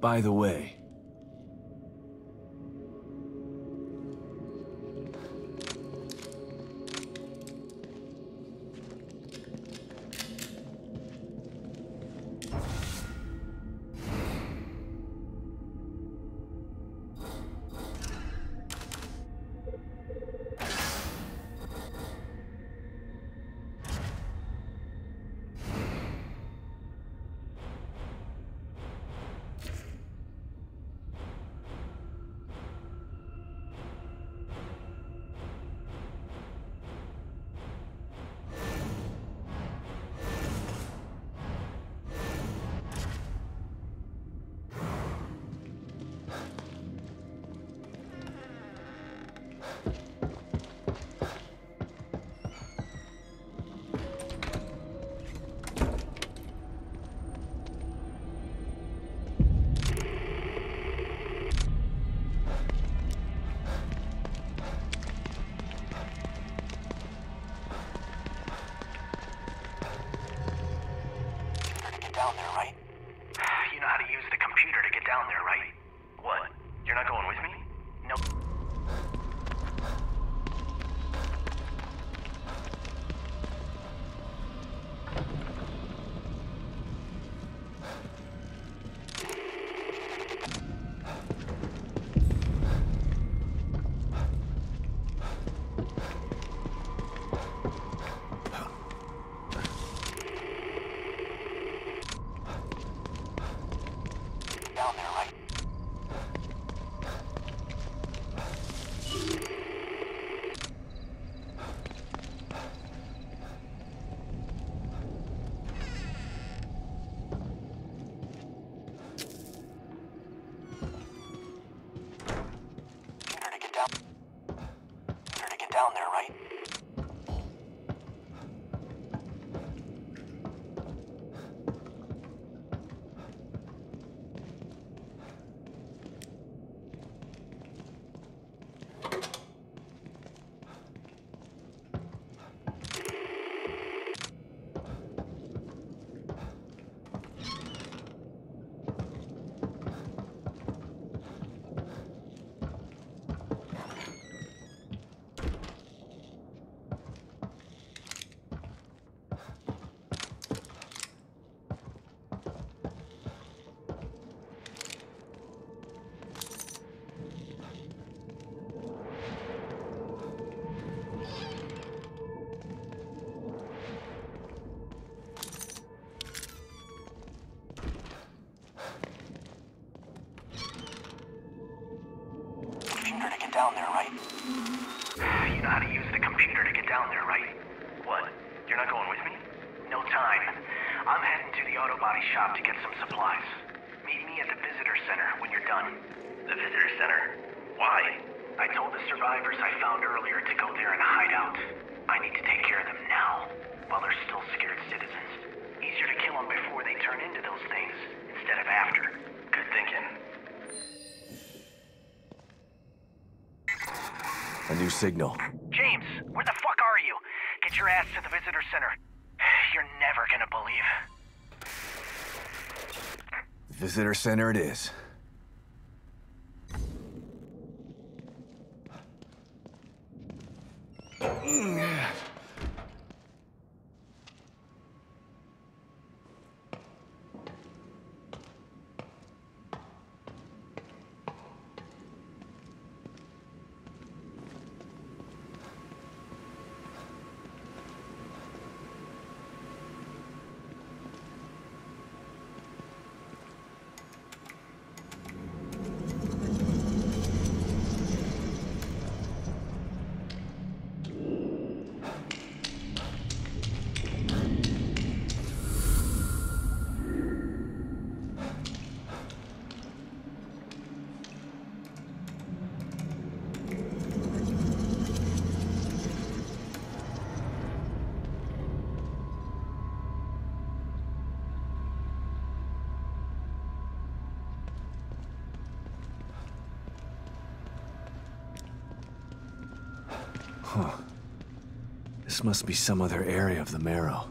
By the way, down there, right? You know how to use the computer to get down there, right? What? You're not going with me? Nope. Down there, right? Computer to get down. Computer to get down there, right? Computer to get down there, right? You know how to use the computer to get down there, right? What? You're not going with me? No time. I'm heading to the auto body shop to get some supplies. Meet me at the visitor center when you're done. The visitor center? Why? I told the survivors I found earlier to go there and hide out. I need to take care of them now, while they're still scared citizens. Easier to kill them before they turn into those things, instead of after. Good thinking. a new signal. James, where the fuck are you? Get your ass to the visitor center. You're never gonna believe. Visitor center it is. Huh. This must be some other area of the Marrow.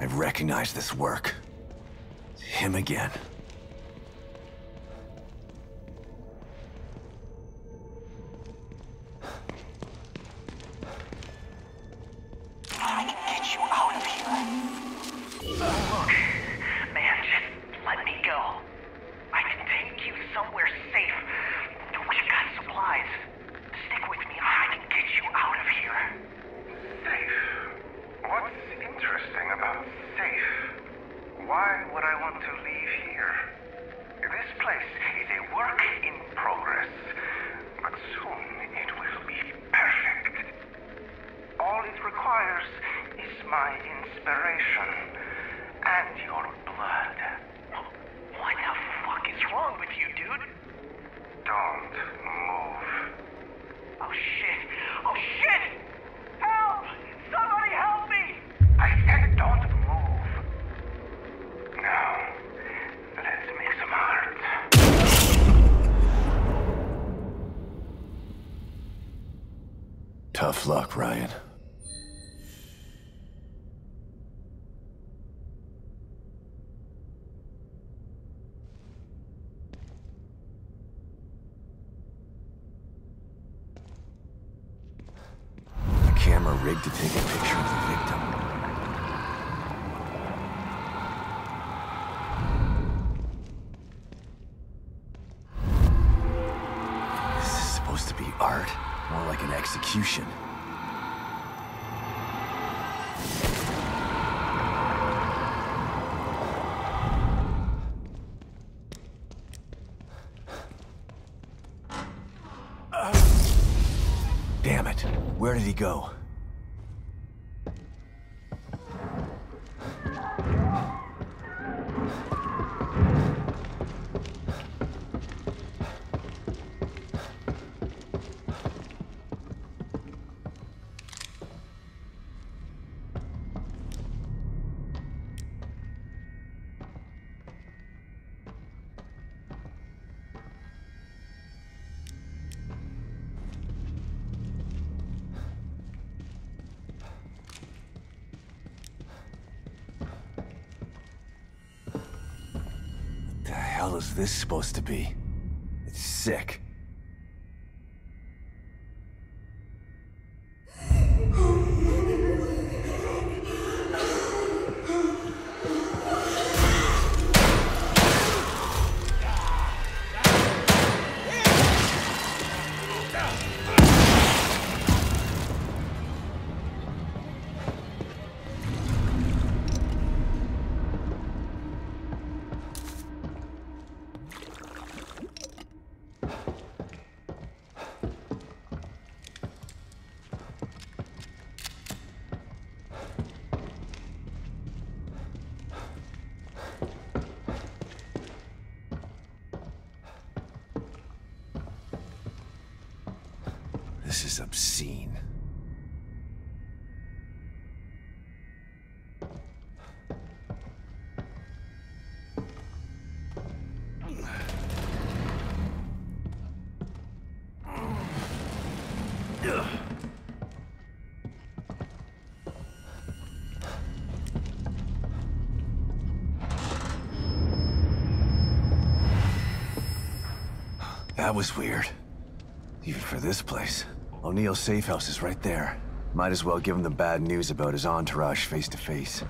recognize this work. It's him again. I can get you out of here. Look, man, just let me go. I can take you somewhere safe. We've got supplies. Stick with me. I can get you out of here. Safe? What's interesting about safe? Why would I want to leave here? This place is a work in progress, but soon it will be perfect. All it requires is my inspiration and your blood. What the fuck is wrong with you, dude? Don't move. Oh shit! Oh shit! Help! Somebody help me! I said don't move. Now, let's make some art. Tough luck, Ryan. A camera rigged to take a picture of the victim. This is supposed to be art, more like an execution. Damn it. Where did he go? What the hell is this supposed to be? It's sick. This is obscene. That was weird. Even for this place. O'Neill's safe house is right there. Might as well give him the bad news about his entourage face to face.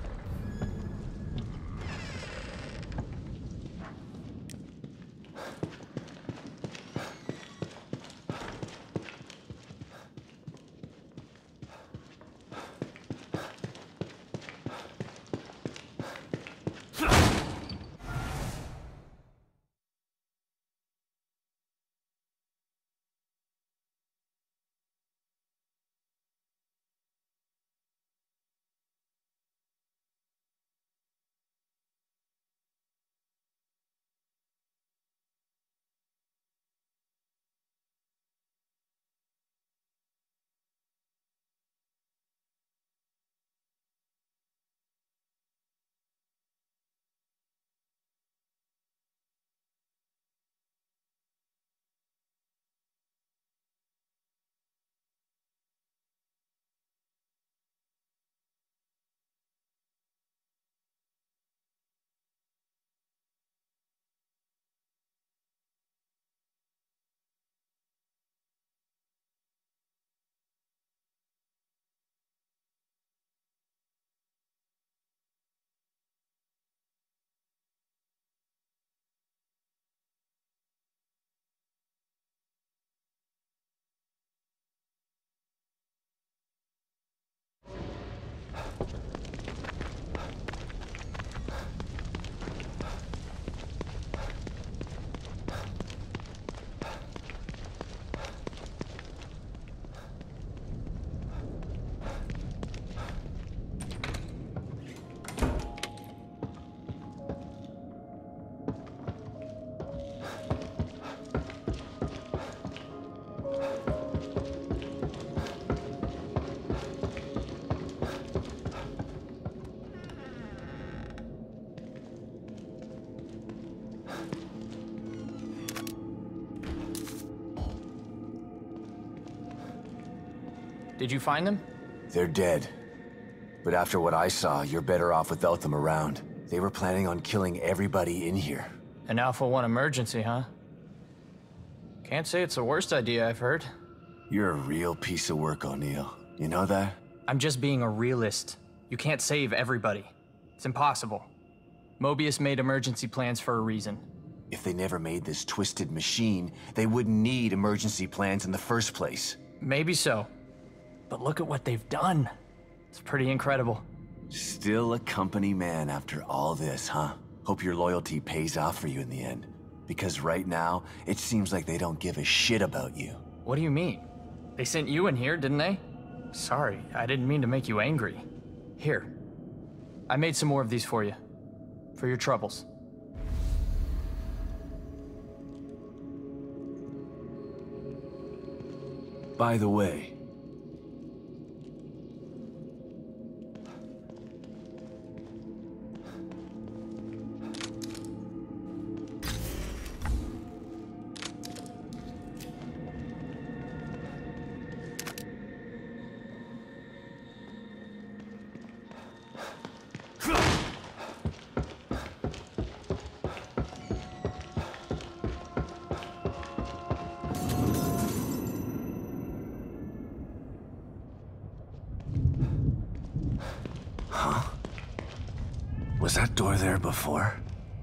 Did you find them? They're dead. But after what I saw, you're better off without them around. They were planning on killing everybody in here. An Alpha 1 emergency, huh? Can't say it's the worst idea I've heard. You're a real piece of work, O'Neill. You know that? I'm just being a realist. You can't save everybody. It's impossible. Mobius made emergency plans for a reason. If they never made this twisted machine, they wouldn't need emergency plans in the first place. Maybe so. But look at what they've done. It's pretty incredible. Still a company man after all this, huh? Hope your loyalty pays off for you in the end. Because right now, it seems like they don't give a shit about you. What do you mean? They sent you in here, didn't they? Sorry, I didn't mean to make you angry. Here. I made some more of these for you. For your troubles. By the way, was that door there before?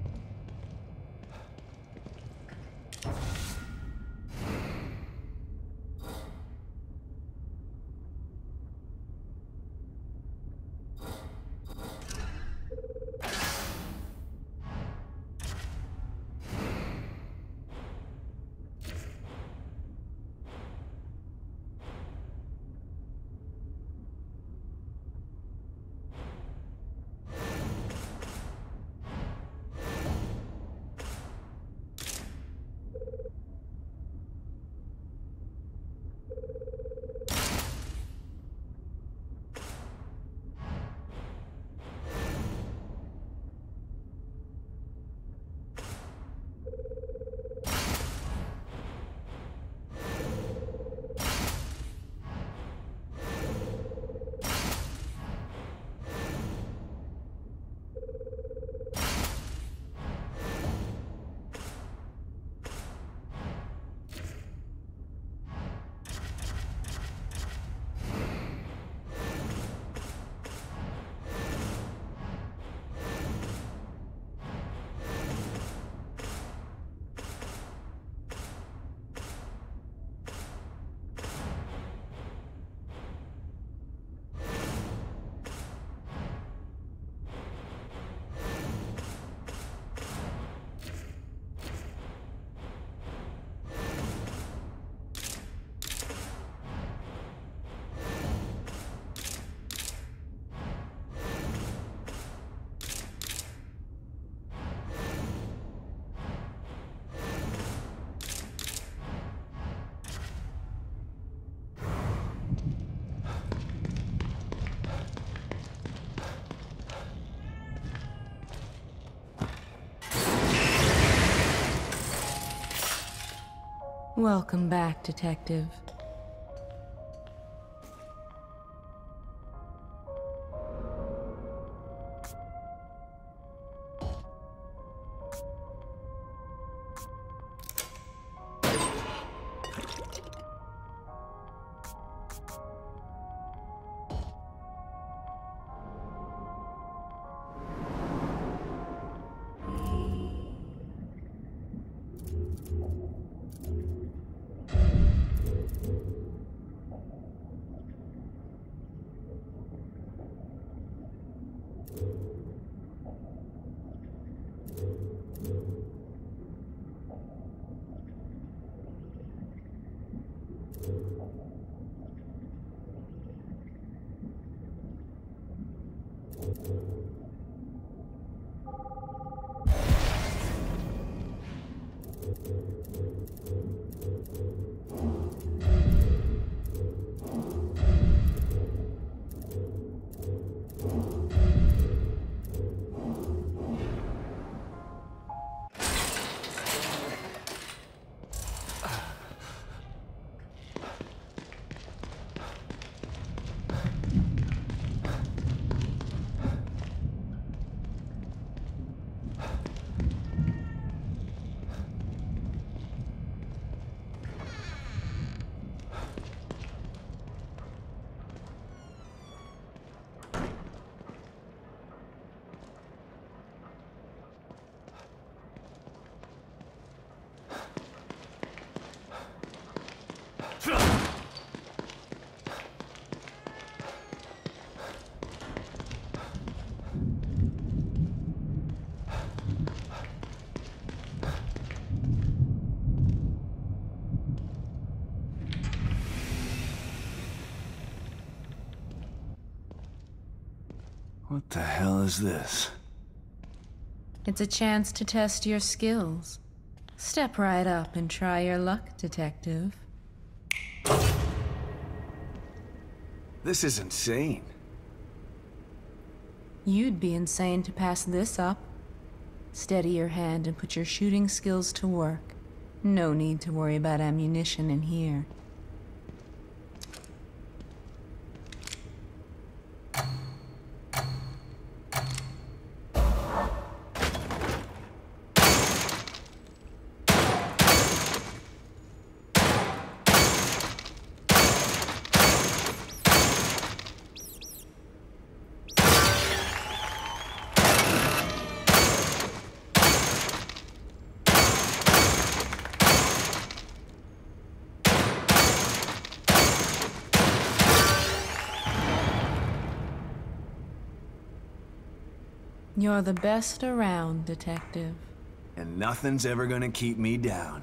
Welcome back, Detective. What the hell is this? It's a chance to test your skills. Step right up and try your luck, Detective. This is insane. You'd be insane to pass this up. Steady your hand and put your shooting skills to work. No need to worry about ammunition in here. You're the best around, Detective. And nothing's ever gonna keep me down.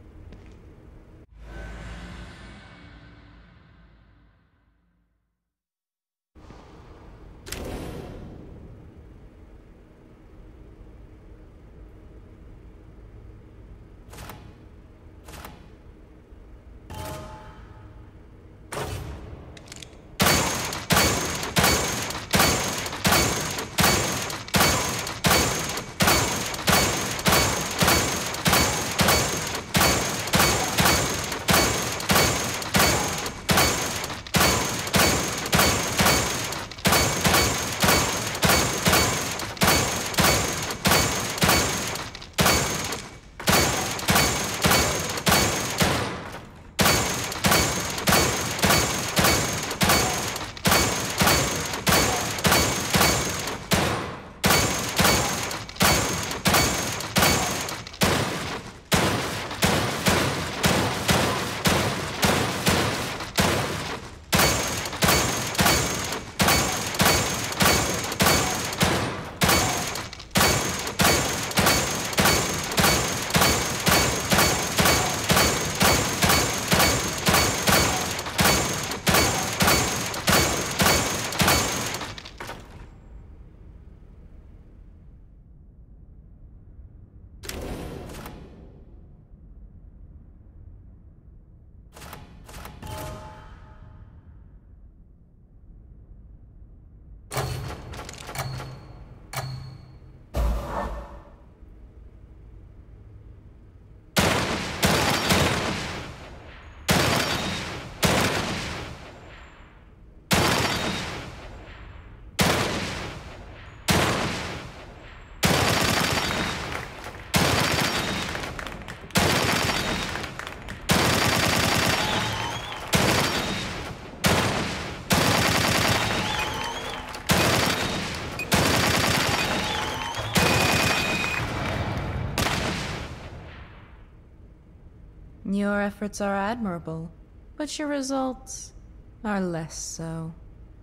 Your efforts are admirable, but your results are less so.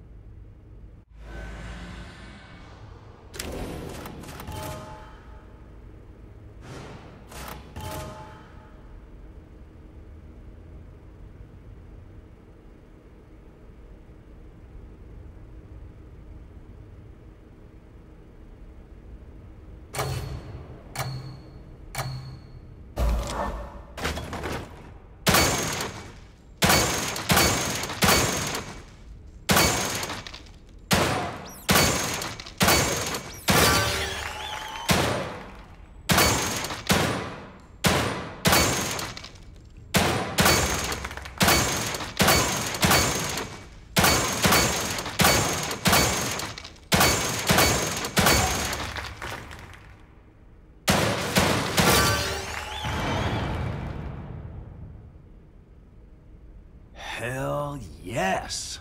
Hell yes!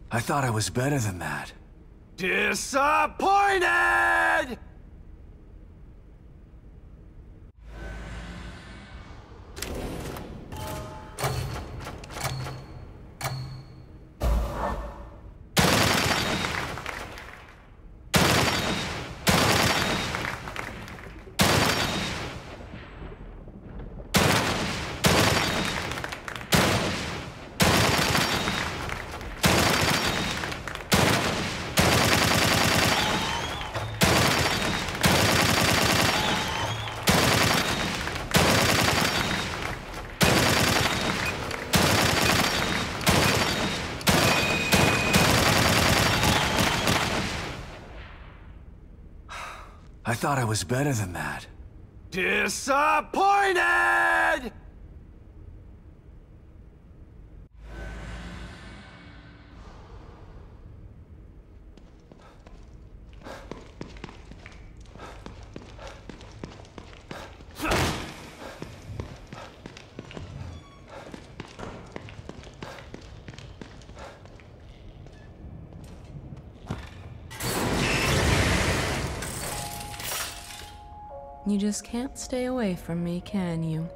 I thought I was better than that. Disappointed! I thought I was better than that. Disappointed! You just can't stay away from me, can you?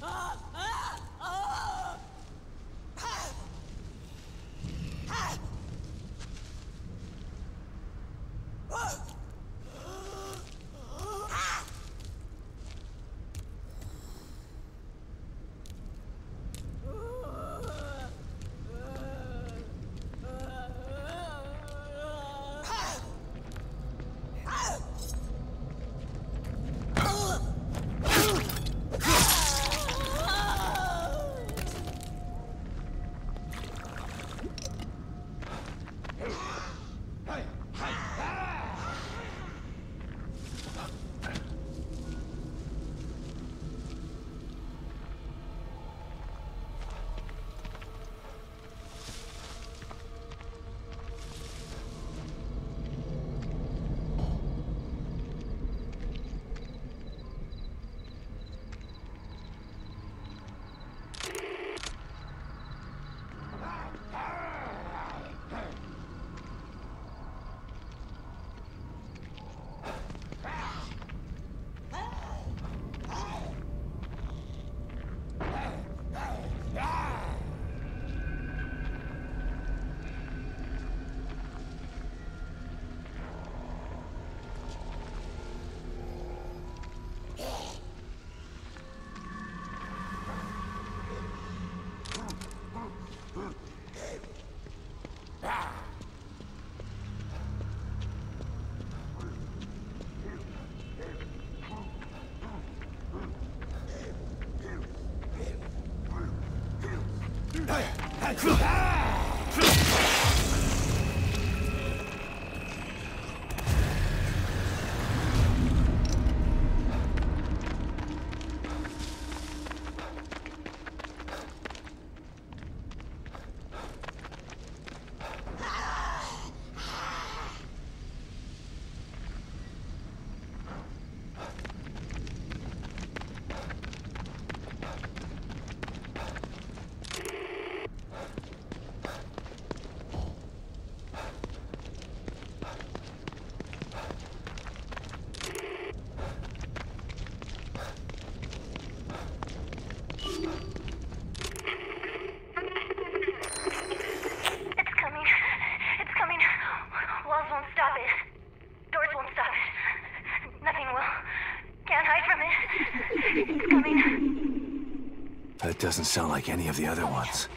That doesn't sound like any of the other ones.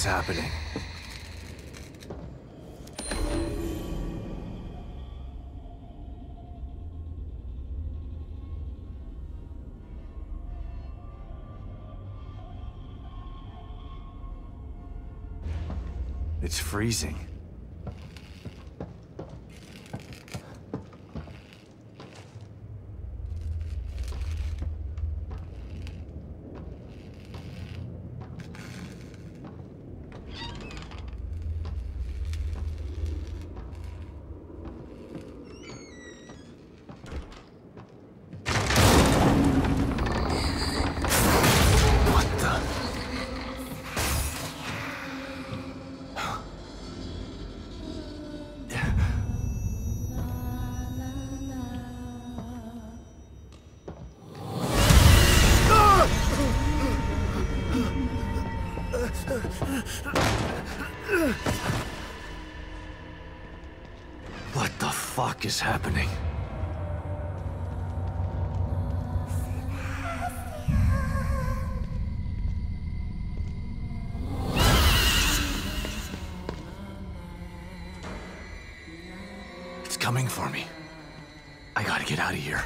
is happening? It's freezing. What the fuck is happening? It's coming for me. I gotta get out of here.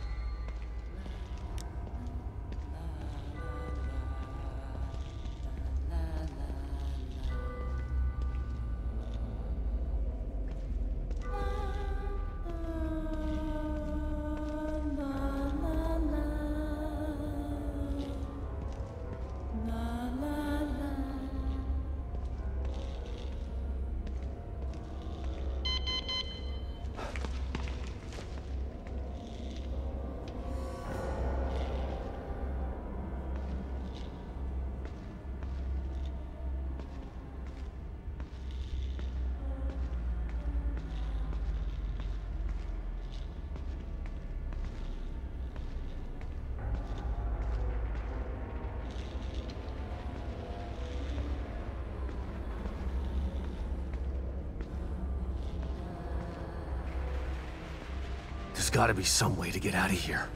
There's gotta be some way to get out of here.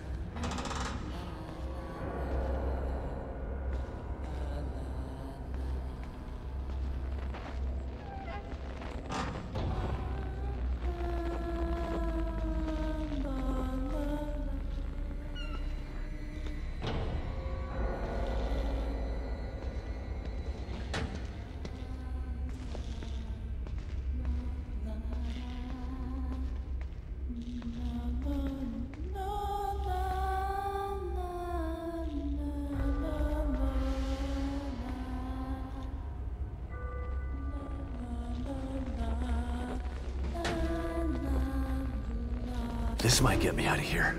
This might get me out of here.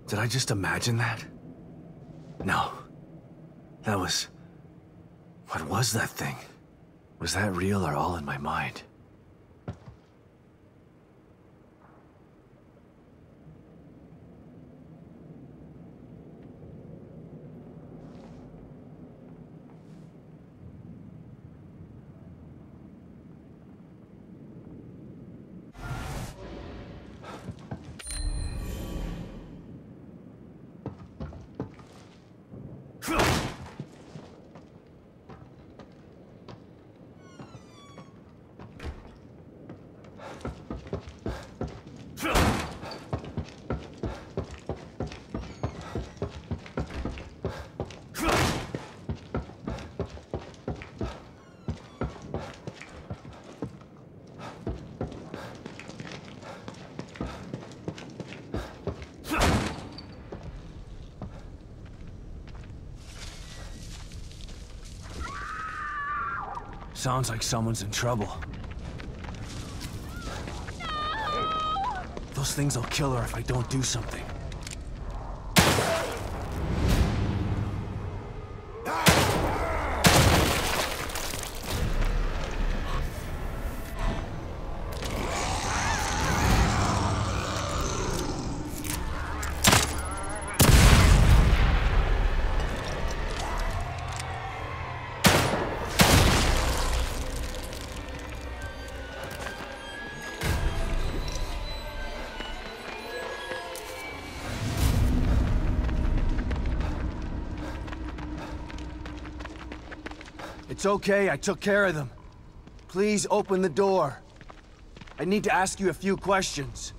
Did I just imagine that? No. That was... What was that thing? Was that real or all in my mind? Sounds like someone's in trouble. No! Those things will kill her if I don't do something. It's okay, I took care of them. Please open the door. I need to ask you a few questions.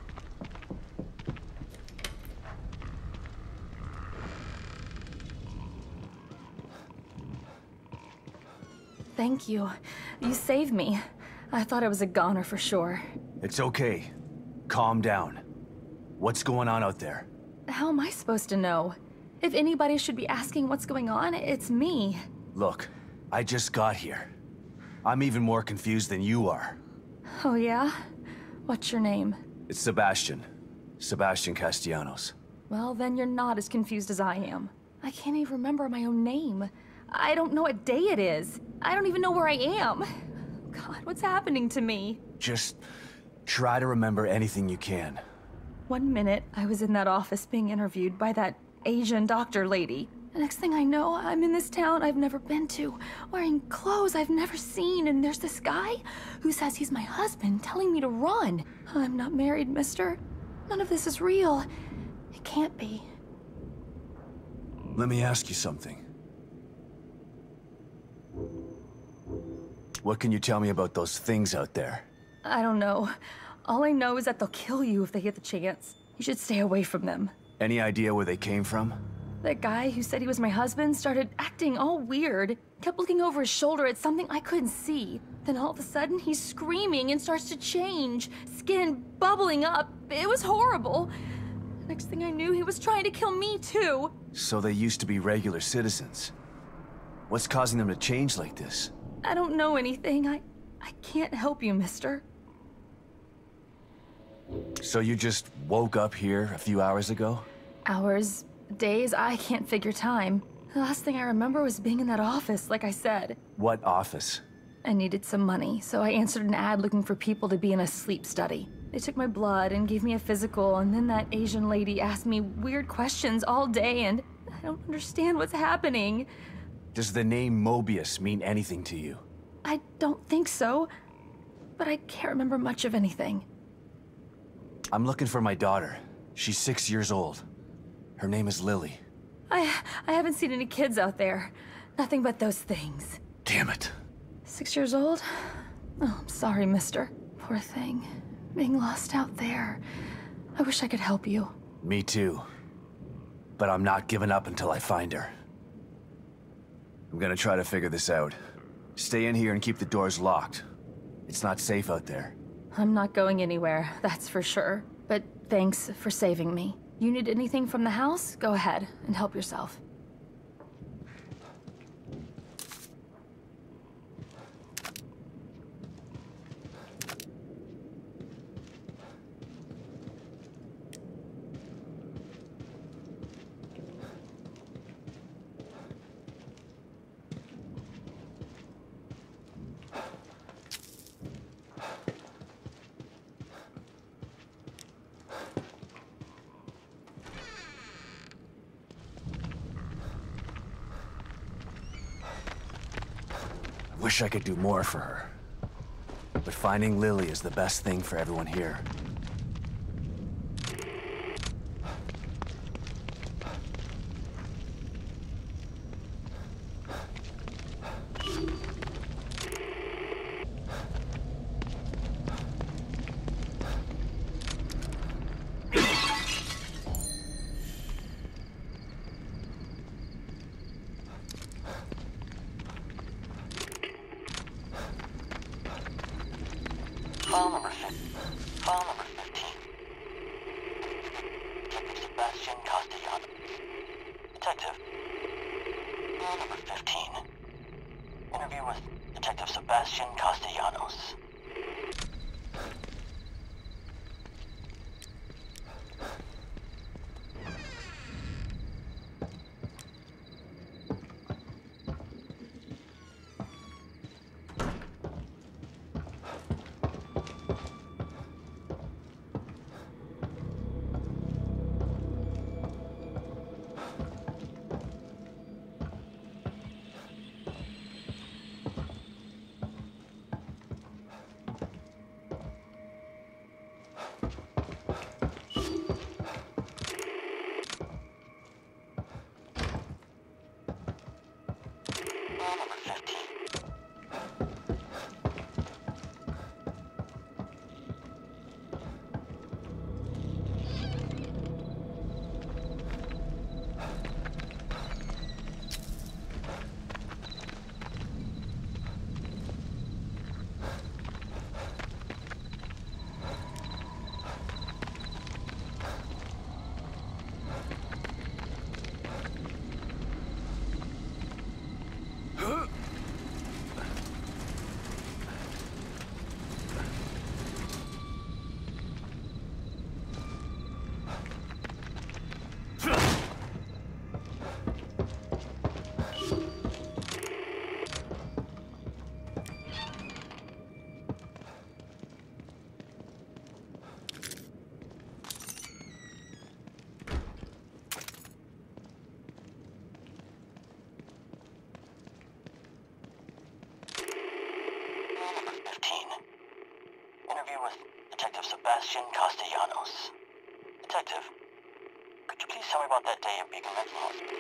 Thank you. You saved me. I thought I was a goner for sure. It's okay. Calm down. What's going on out there? How am I supposed to know? If anybody should be asking what's going on, it's me. Look, I just got here. I'm even more confused than you are. Oh yeah? What's your name? It's Sebastian. Sebastian Castellanos. Well, then you're not as confused as I am. I can't even remember my own name. I don't know what day it is. I don't even know where I am. God, what's happening to me? Just try to remember anything you can. 1 minute, I was in that office being interviewed by that Asian doctor lady. The next thing I know, I'm in this town I've never been to, wearing clothes I've never seen, and there's this guy who says he's my husband telling me to run. I'm not married, mister. None of this is real. It can't be. Let me ask you something. What can you tell me about those things out there? I don't know. All I know is that they'll kill you if they get the chance. You should stay away from them. Any idea where they came from? That guy who said he was my husband started acting all weird. Kept looking over his shoulder at something I couldn't see. Then all of a sudden, he's screaming and starts to change. Skin bubbling up. It was horrible. Next thing I knew, he was trying to kill me too. So they used to be regular citizens. What's causing them to change like this? I don't know anything. I can't help you, mister. So you just woke up here a few hours ago? Hours, days, I can't figure time. The last thing I remember was being in that office, like I said. What office? I needed some money, so I answered an ad looking for people to be in a sleep study. They took my blood and gave me a physical, and then that Asian lady asked me weird questions all day, and I don't understand what's happening. Does the name Mobius mean anything to you? I don't think so, but I can't remember much of anything. I'm looking for my daughter. She's 6 years old. Her name is Lily. I haven't seen any kids out there. Nothing but those things. Damn it. 6 years old? Oh, I'm sorry, mister. Poor thing. Being lost out there. I wish I could help you. Me too. But I'm not giving up until I find her. I'm gonna try to figure this out. Stay in here and keep the doors locked. It's not safe out there. I'm not going anywhere, that's for sure. But thanks for saving me. You need anything from the house? Go ahead and help yourself. Wish I could do more for her. But finding Lily is the best thing for everyone here. File number 15. Detective Sebastian Castellanos. Detective. File number 15. Interview with Detective Sebastian Castellanos. Number 15. Interview with Detective Sebastian Castellanos. Detective, could you please tell me about that day at Beacon Mental Hospital?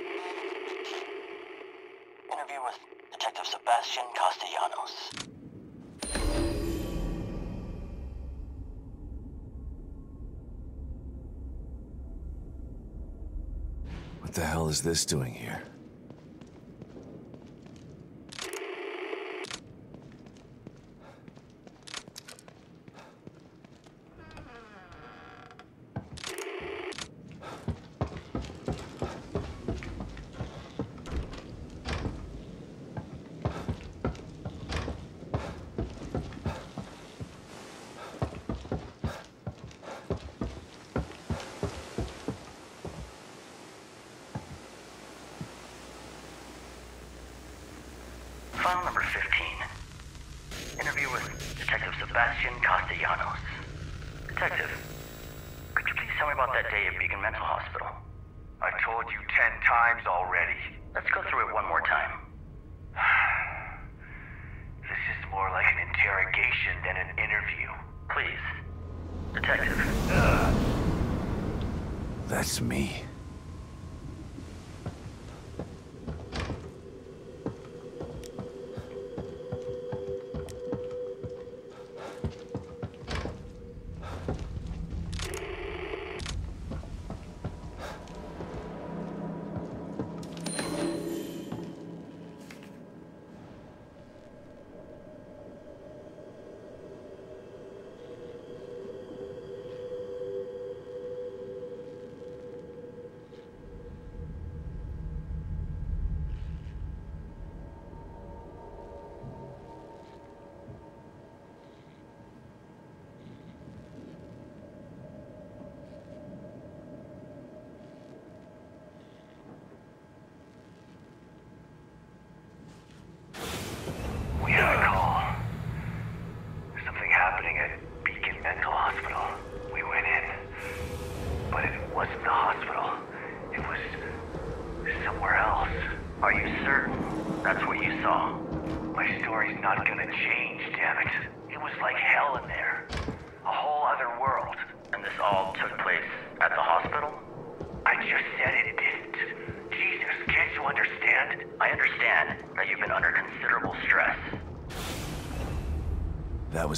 Interview with Detective Sebastian Castellanos. What the hell is this doing here? File number 15. Interview with Detective Sebastian Castellanos. Detective, could you please tell me about that day at Beacon Mental Hospital? I told you 10 times already. Let's go through it one more time. This is more like an interrogation than an interview. Please. Detective. That's me.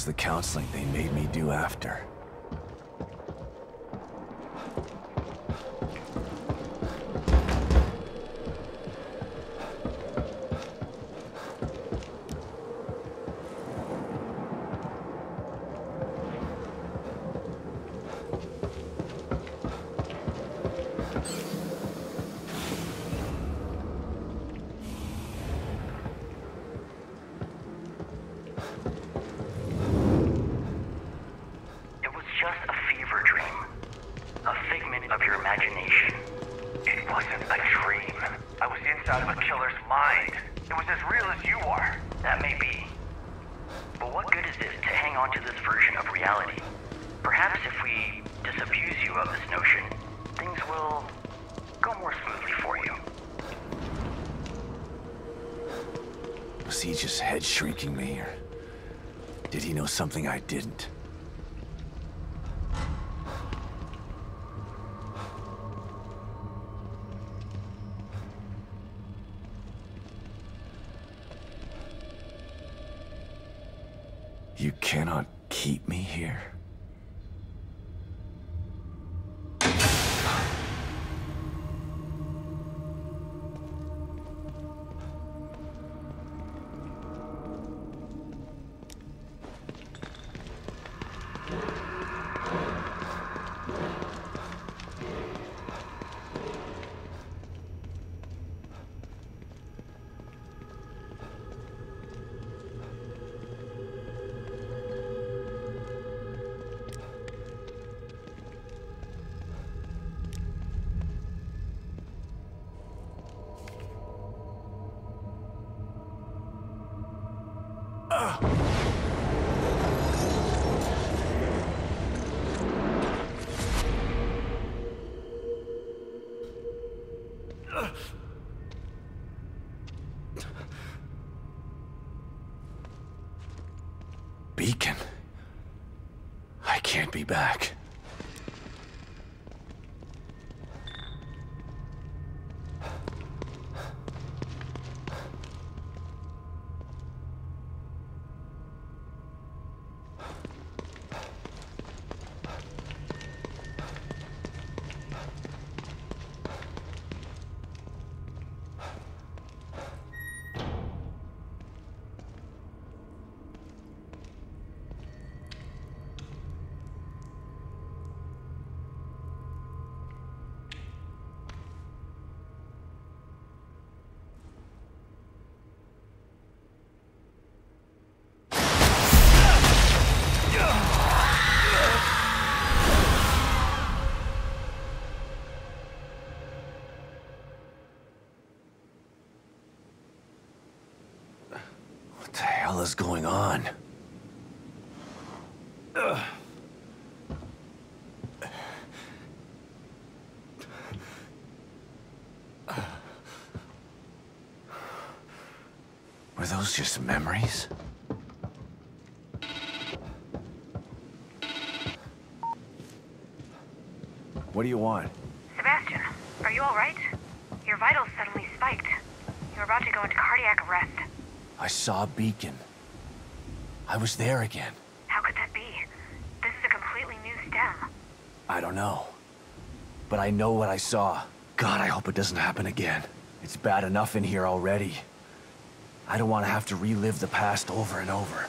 was the counseling they made me do after. Was he just head shrinking me, or did he know something I didn't? You cannot keep me here. Beacon. I can't be back. What the hell is going on? Were those just memories? What do you want? Sebastian, are you all right? Your vitals suddenly spiked. You're about to go into cardiac arrest. I saw a beacon. I was there again. How could that be? This is a completely new stem. I don't know. But I know what I saw. God, I hope it doesn't happen again. It's bad enough in here already. I don't want to have to relive the past over and over.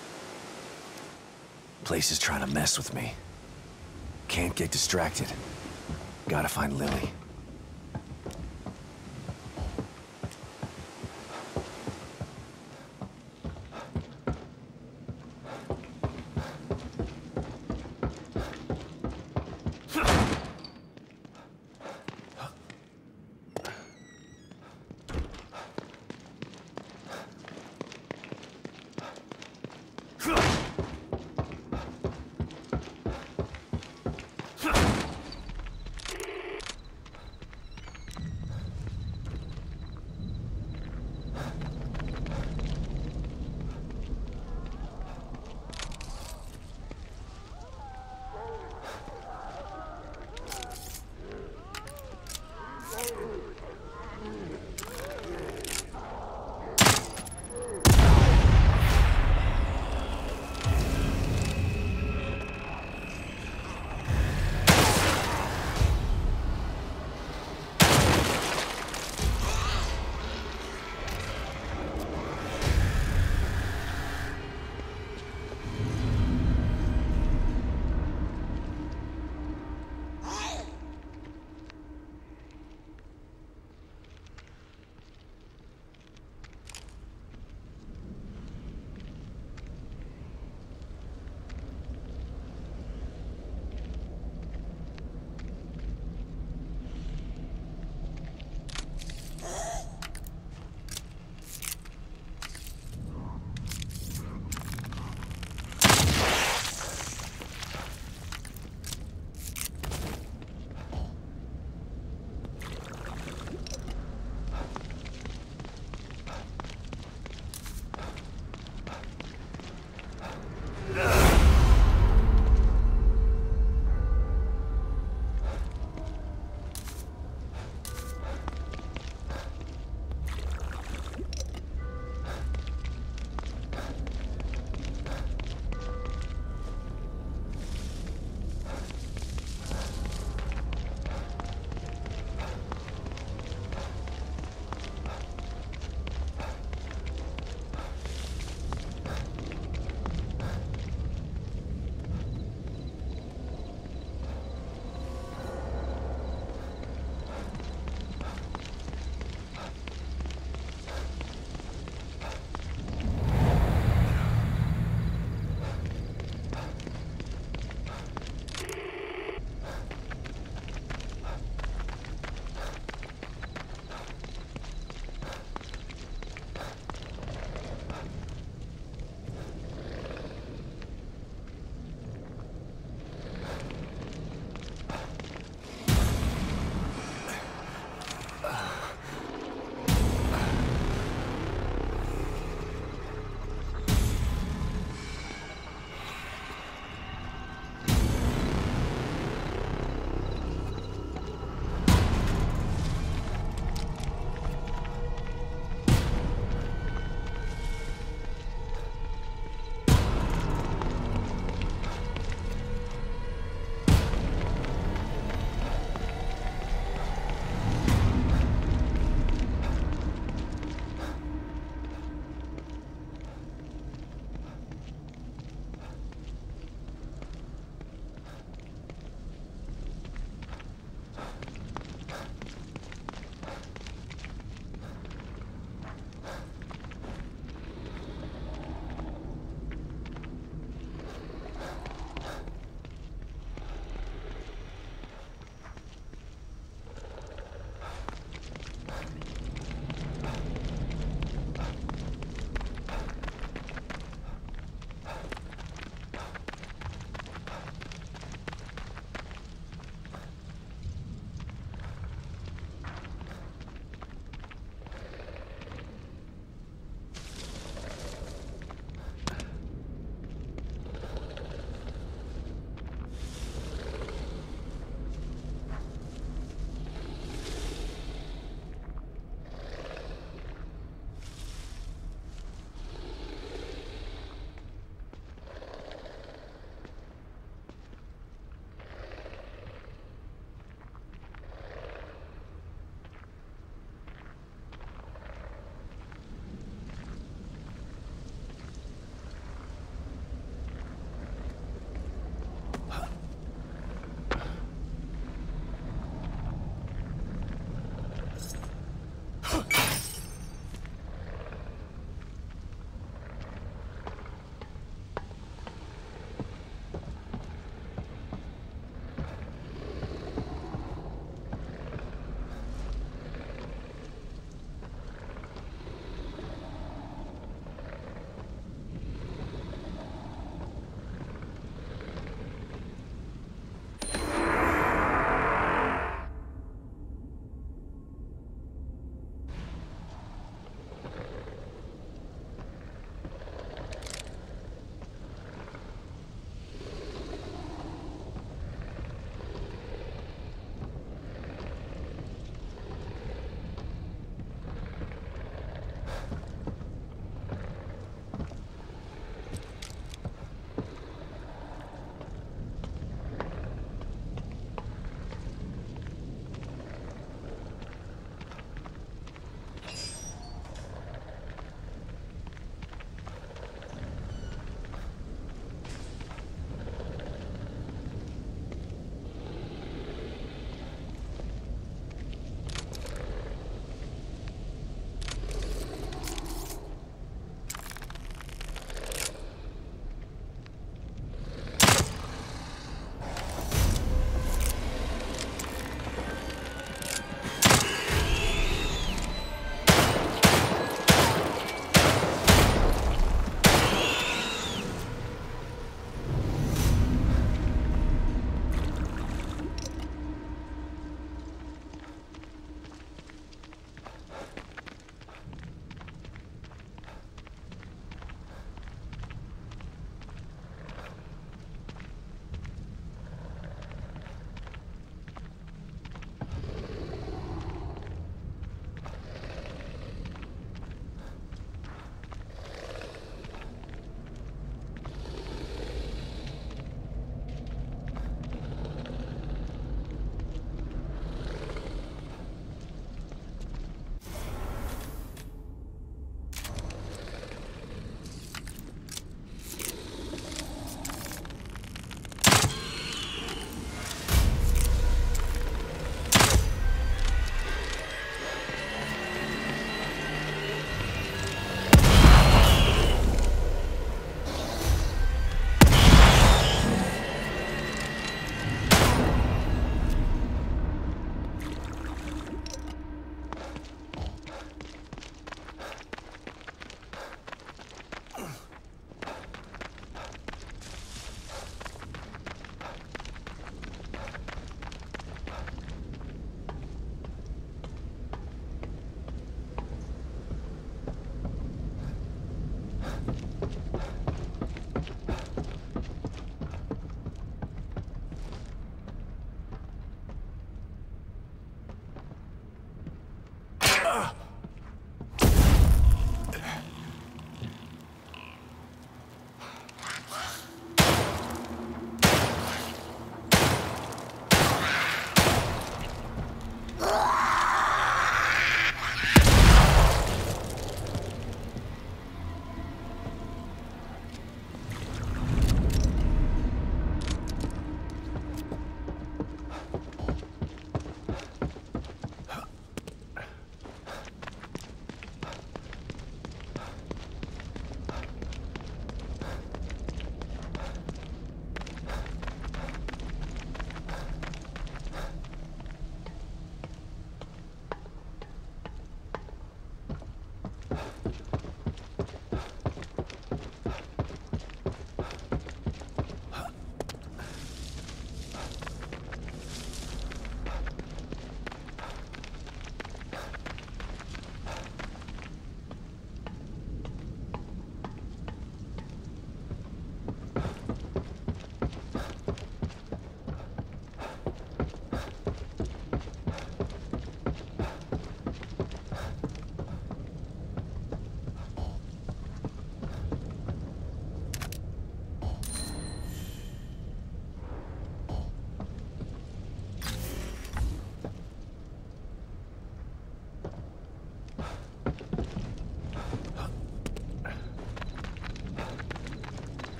Place is trying to mess with me. Can't get distracted. Gotta find Lily.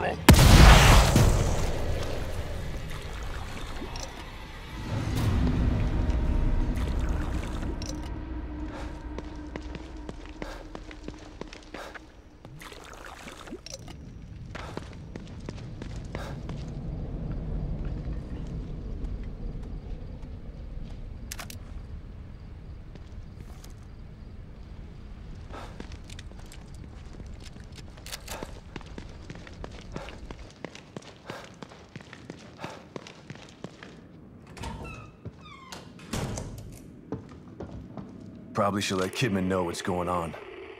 Probably should let Kidman know what's going on.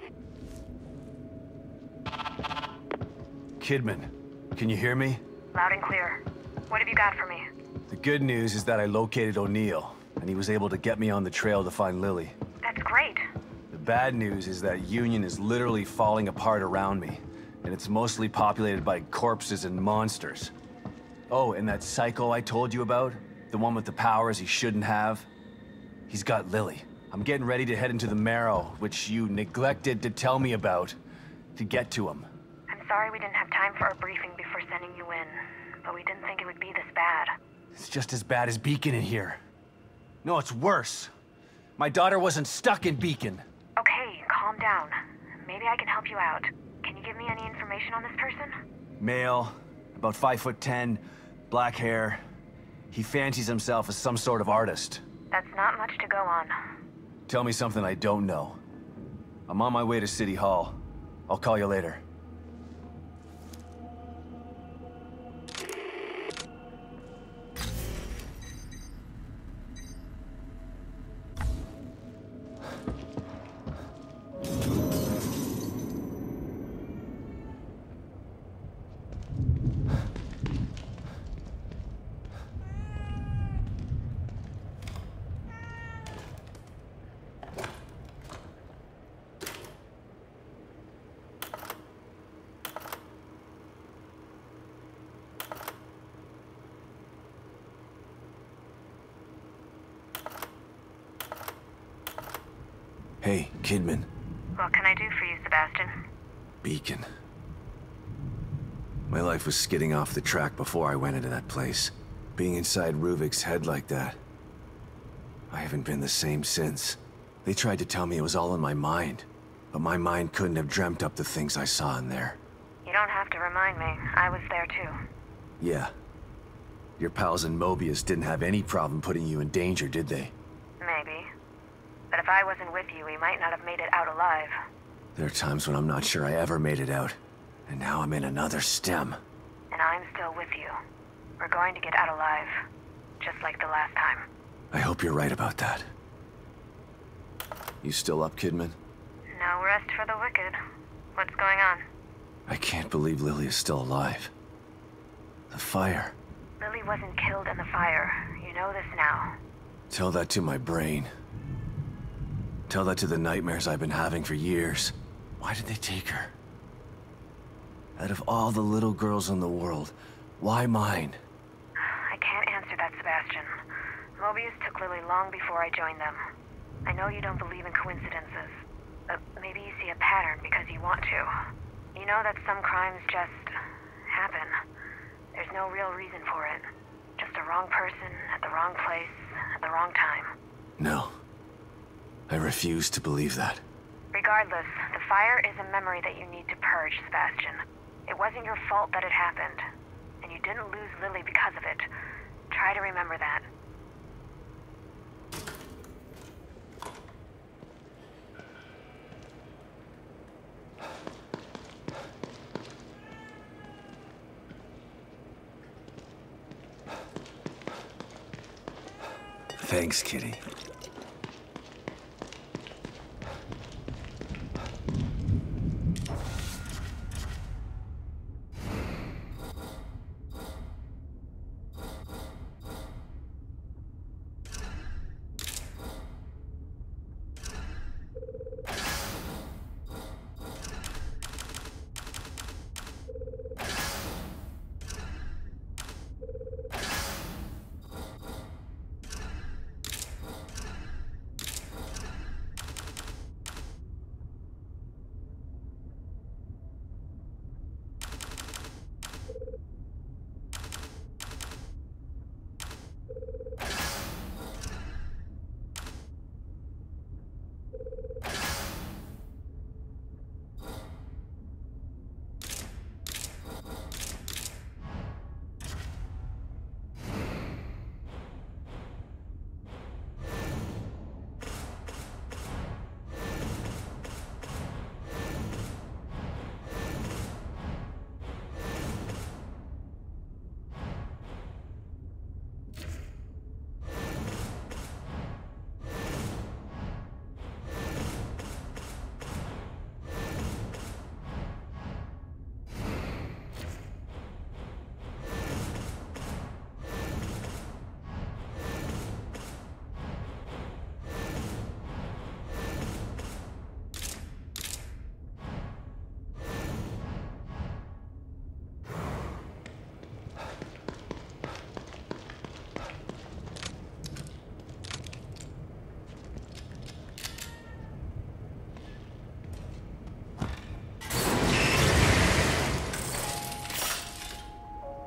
Kidman, can you hear me? Loud and clear. What have you got for me? The good news is that I located O'Neill, and he was able to get me on the trail to find Lily. That's great. The bad news is that Union is literally falling apart around me, and it's mostly populated by corpses and monsters. Oh, and that psycho I told you about? The one with the powers he shouldn't have? He's got Lily. I'm getting ready to head into the Marrow, which you neglected to tell me about, to get to him. I'm sorry we didn't have time for a briefing before sending you in, but we didn't think it would be this bad. It's just as bad as Beacon in here. No, it's worse. My daughter wasn't stuck in Beacon. Okay, calm down. Maybe I can help you out. Can you give me any information on this person? Male, about 5'10", black hair. He fancies himself as some sort of artist. That's not much to go on. Tell me something I don't know. I'm on my way to City Hall. I'll call you later. Hey, Kidman. What can I do for you, Sebastian? Beacon. My life was skidding off the track before I went into that place. Being inside Ruvik's head like that. I haven't been the same since. They tried to tell me it was all in my mind, but my mind couldn't have dreamt up the things I saw in there. You don't have to remind me. I was there too. Yeah. Your pals in Mobius didn't have any problem putting you in danger, did they? Maybe. But if I wasn't with you, we might not have made it out alive. There are times when I'm not sure I ever made it out. And now I'm in another stem. And I'm still with you. We're going to get out alive. Just like the last time. I hope you're right about that. You still up, Kidman? No rest for the wicked. What's going on? I can't believe Lily is still alive. The fire. Lily wasn't killed in the fire. You know this now. Tell that to my brain. Tell that to the nightmares I've been having for years. Why did they take her? Out of all the little girls in the world, why mine? I can't answer that, Sebastian. Mobius took Lily long before I joined them. I know you don't believe in coincidences, but maybe you see a pattern because you want to. You know that some crimes just happen. There's no real reason for it. Just a wrong person at the wrong place at the wrong time. No. I refuse to believe that. Regardless, the fire is a memory that you need to purge, Sebastian. It wasn't your fault that it happened, and you didn't lose Lily because of it. Try to remember that. Thanks, Kitty.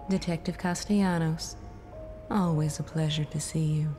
Detective Castellanos. Always a pleasure to see you.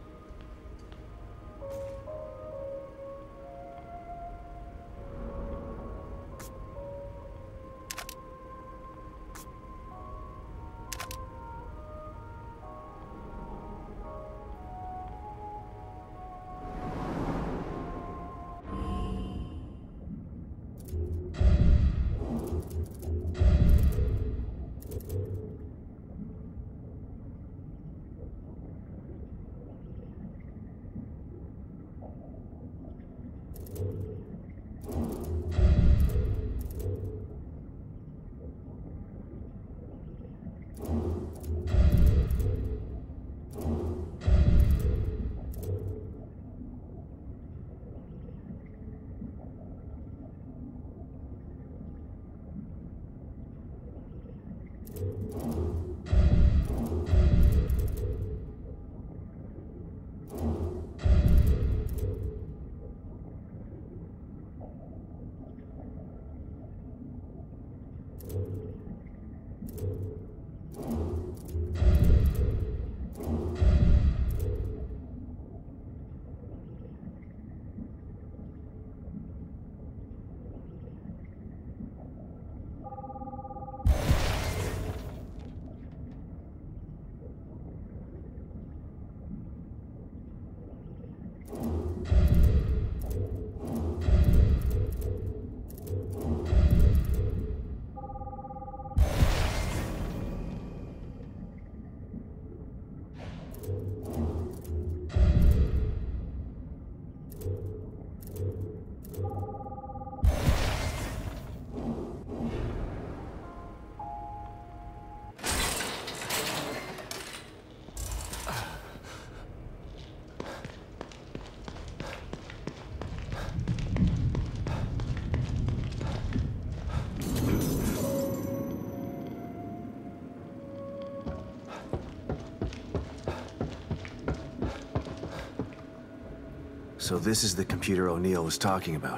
So this is the computer O'Neill was talking about.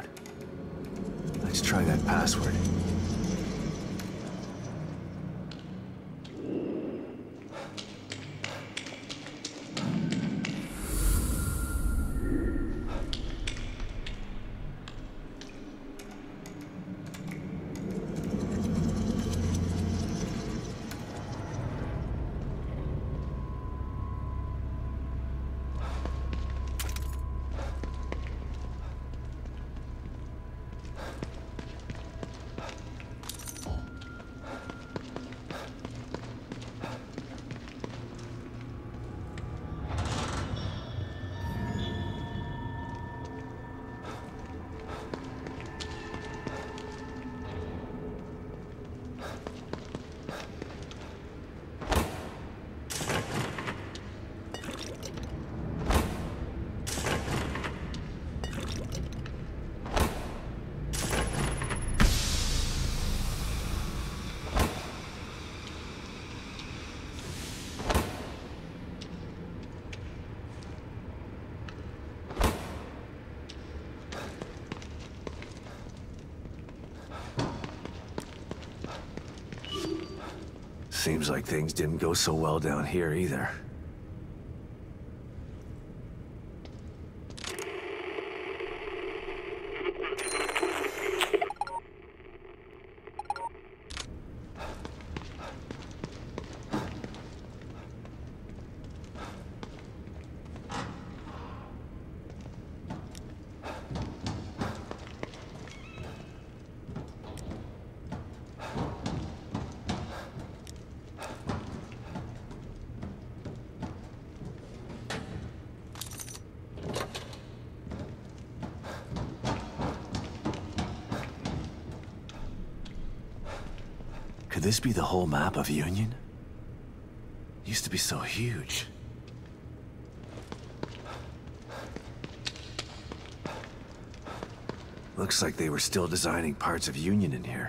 Let's try that password. Seems like things didn't go so well down here either. Could this be the whole map of Union? It used to be so huge. Looks like they were still designing parts of Union in here.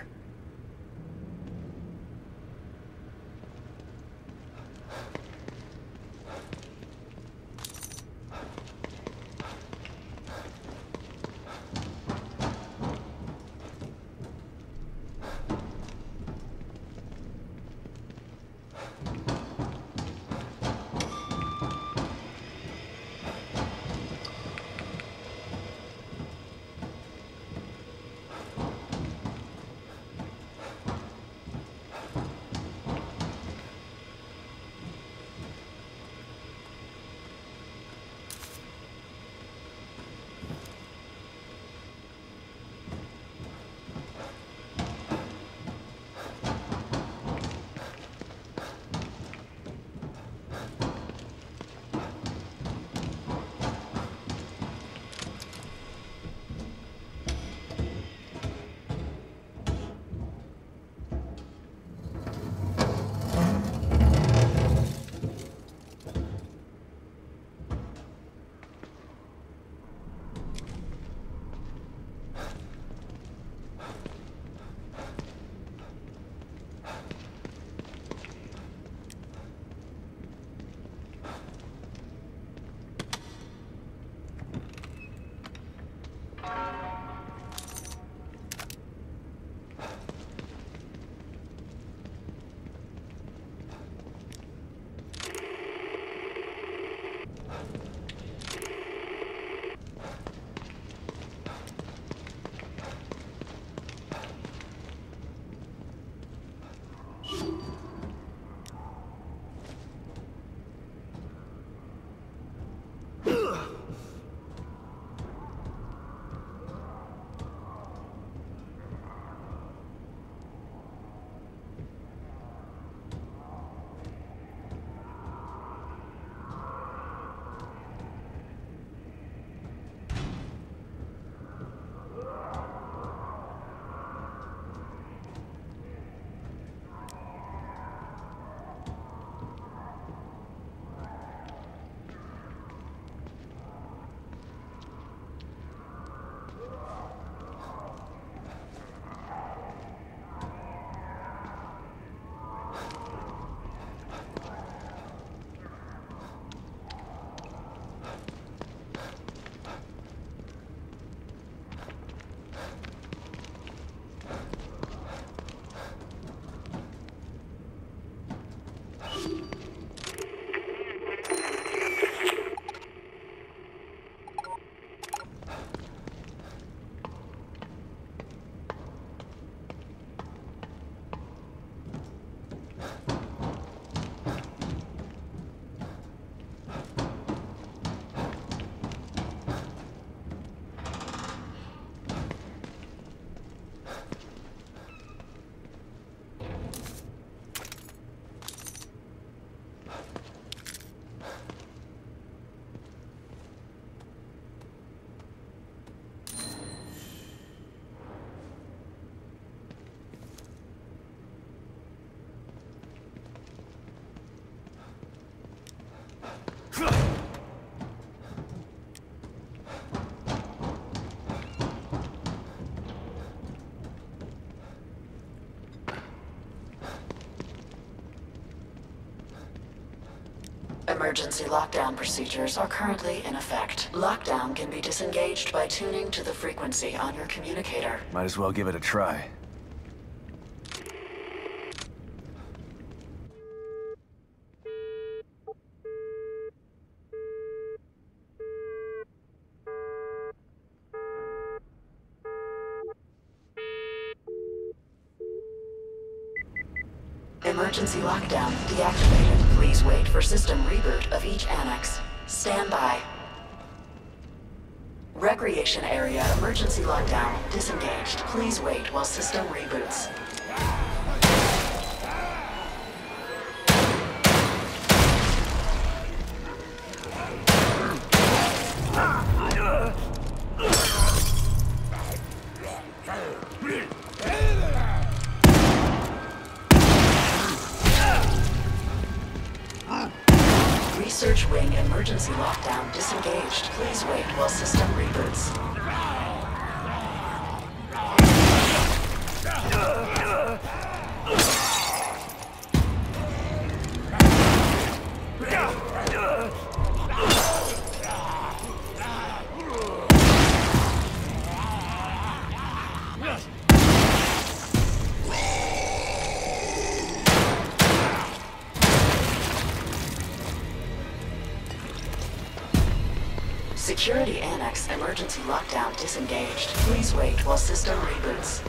Emergency lockdown procedures are currently in effect. Lockdown can be disengaged by tuning to the frequency on your communicator. Might as well give it a try. Emergency lockdown deactivated. Please wait for system reboot of each annex. Stand by. Recreation area emergency lockdown disengaged. Please wait while system reboots. Research wing emergency lockdown disengaged. Please wait while system reboots. Security Annex emergency lockdown disengaged. Please wait while system reboots.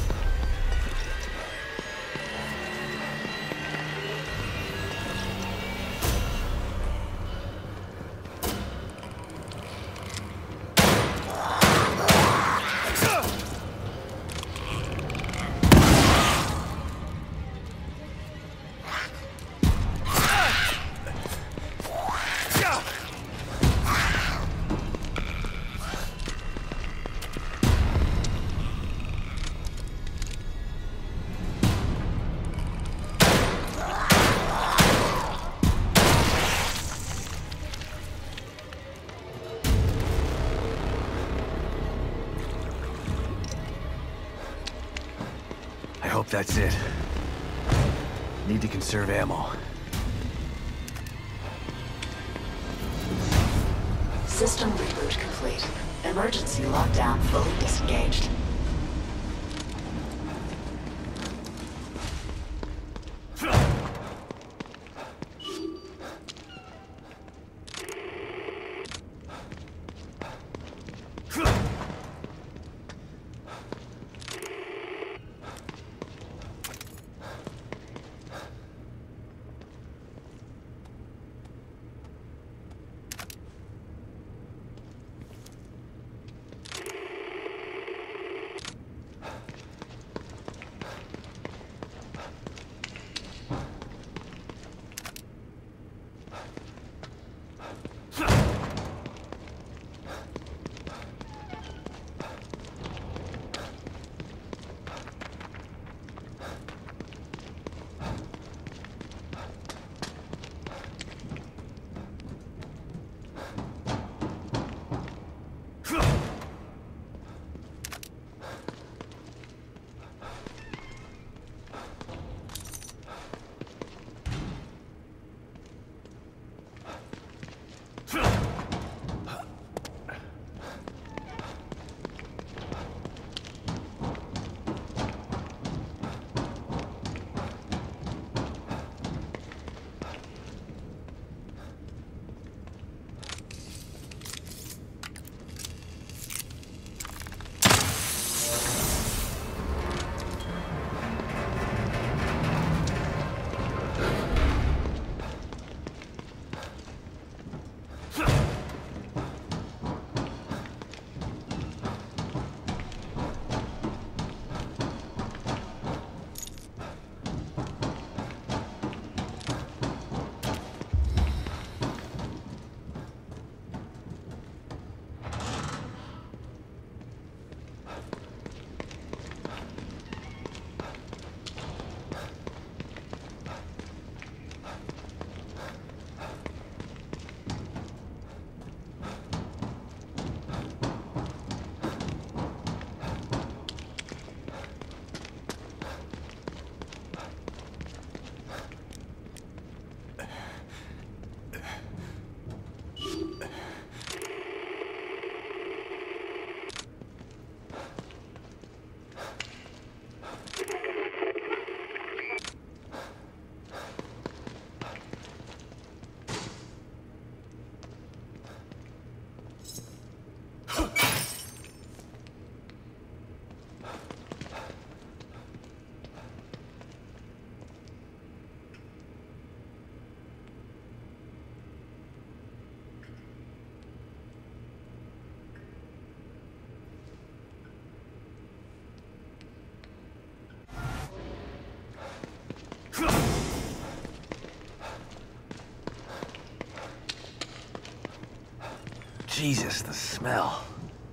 I hope that's it. Need to conserve ammo. System reboot complete. Emergency lockdown fully disengaged. Jesus, the smell.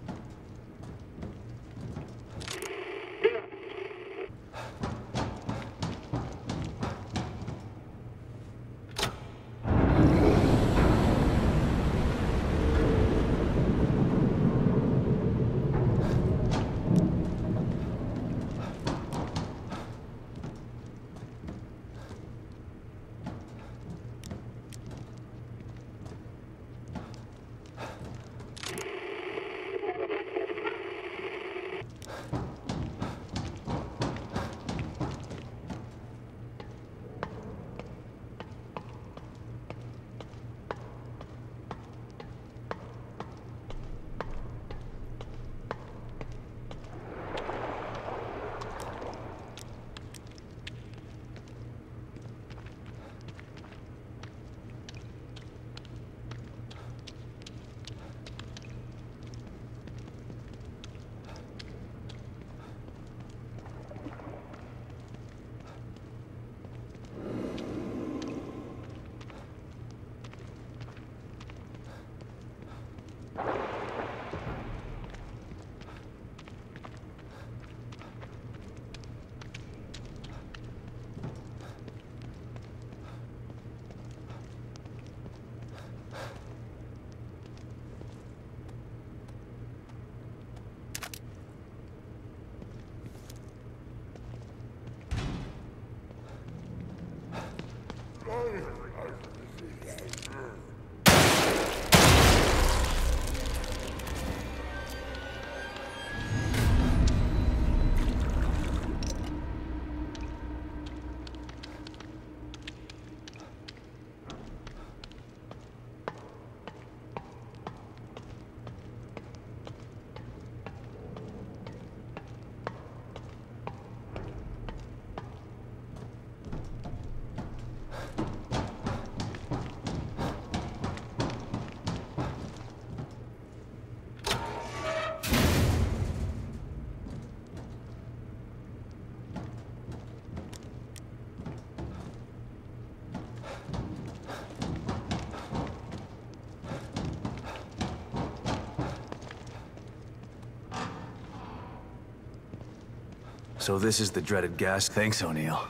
So this is the dreaded gas. Thanks, O'Neill.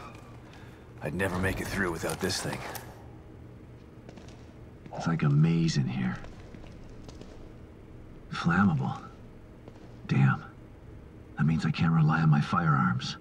I'd never make it through without this thing. It's like a maze in here. Flammable. Damn. That means I can't rely on my firearms.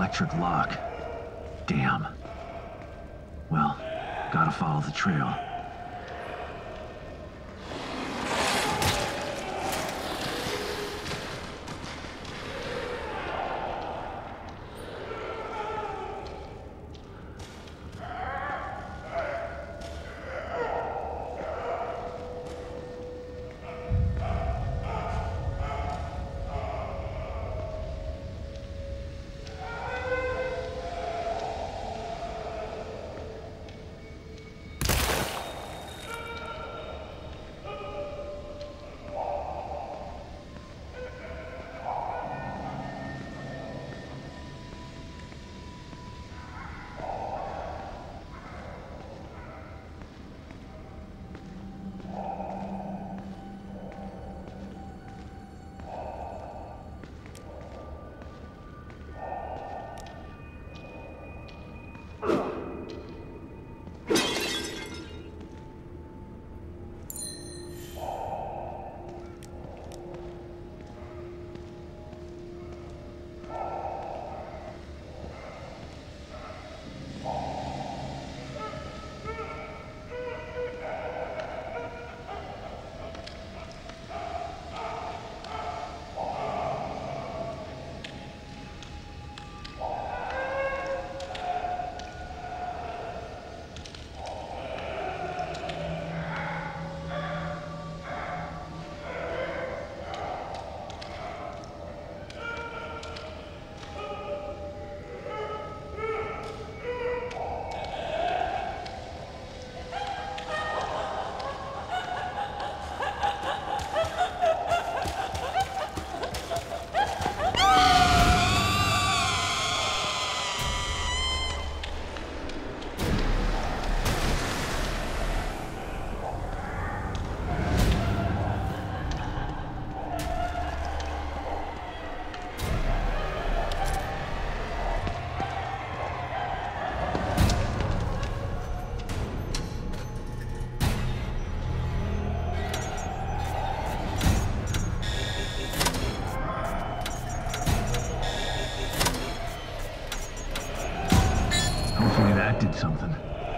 electric lock. Damn. Well, gotta follow the trail. Did something.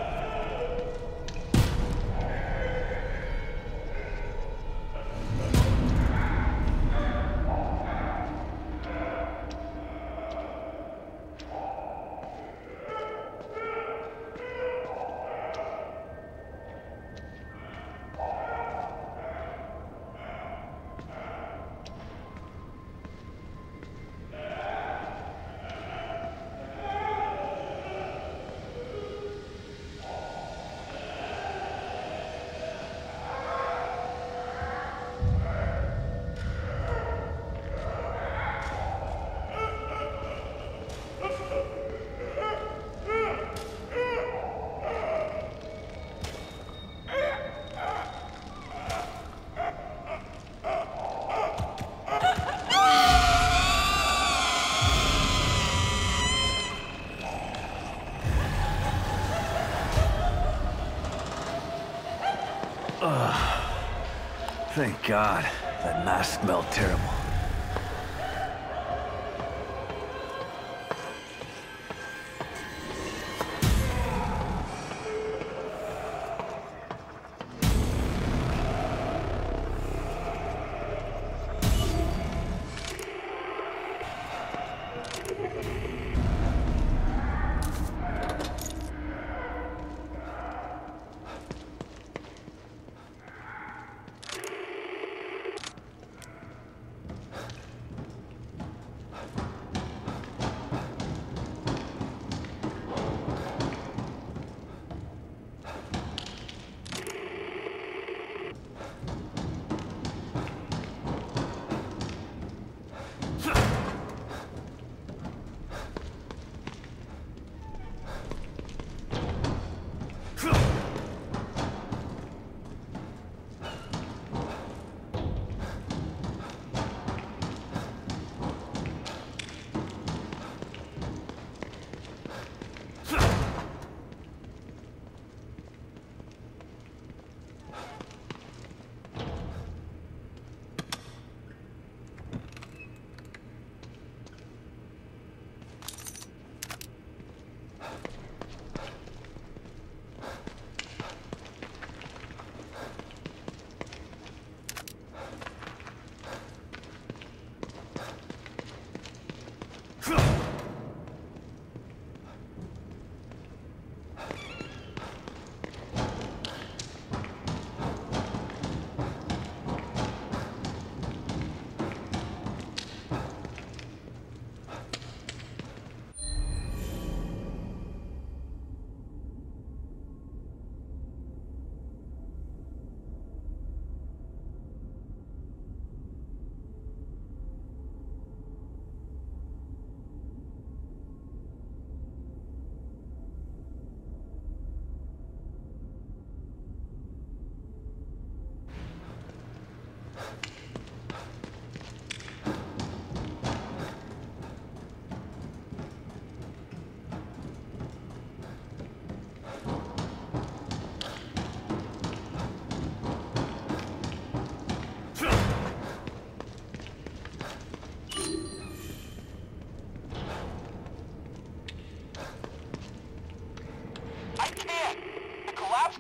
Thank God. That mask smelled terrible.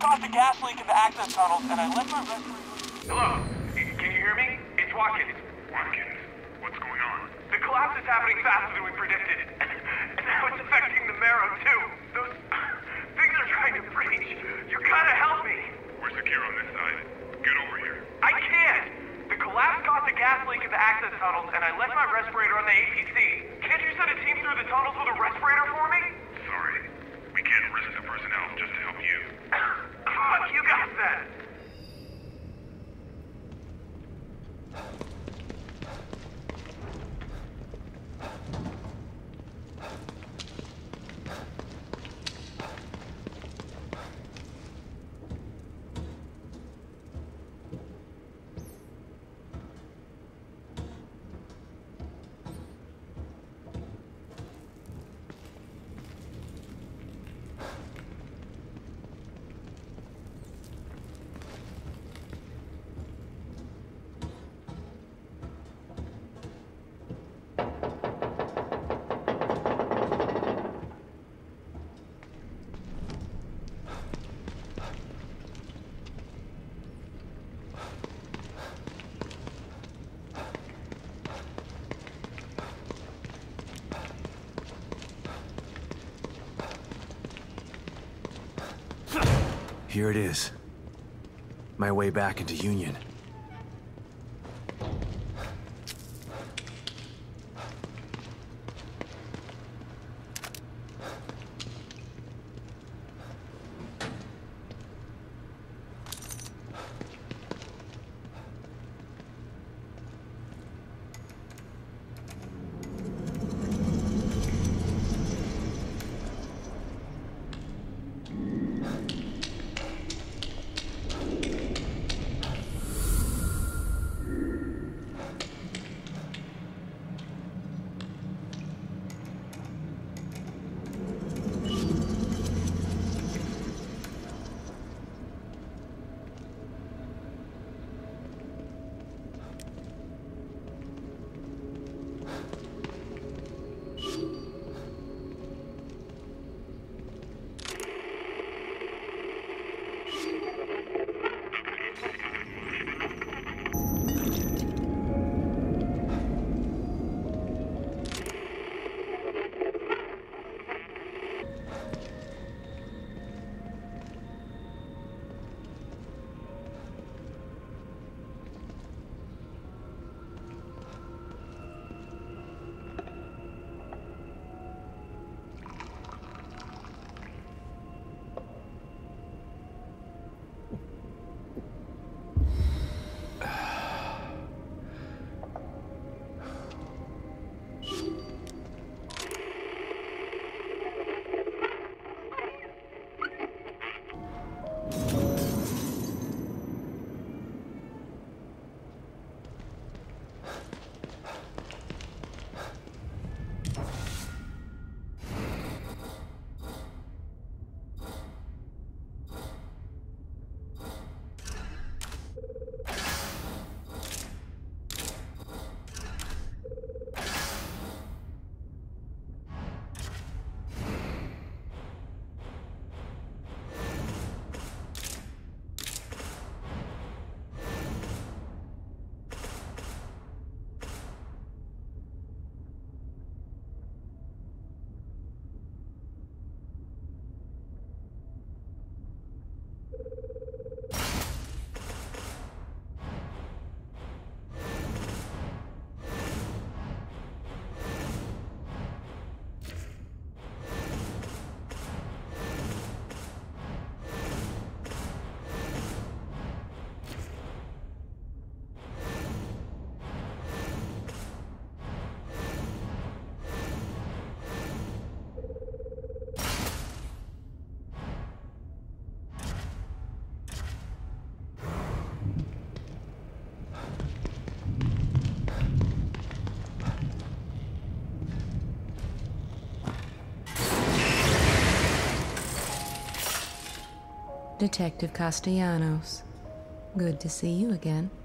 caused a gas leak in the access tunnels, and I left my respirator... Hello? Can you hear me? It's Watkins. Watkins? What's going on? The collapse is happening faster than we predicted. And now it's affecting the marrow, too. Those things are trying to breach. You gotta help me. We're secure on this side. Get over here. I can't! The collapse caused a gas leak in the access tunnels, and I left my respirator on the APC. Can't you send a team through the tunnels with a respirator for me? Sorry. We can't risk the personnel just to help you. Fuck you guys then! Here it is. My way back into Union. Detective Castellanos. Good to see you again.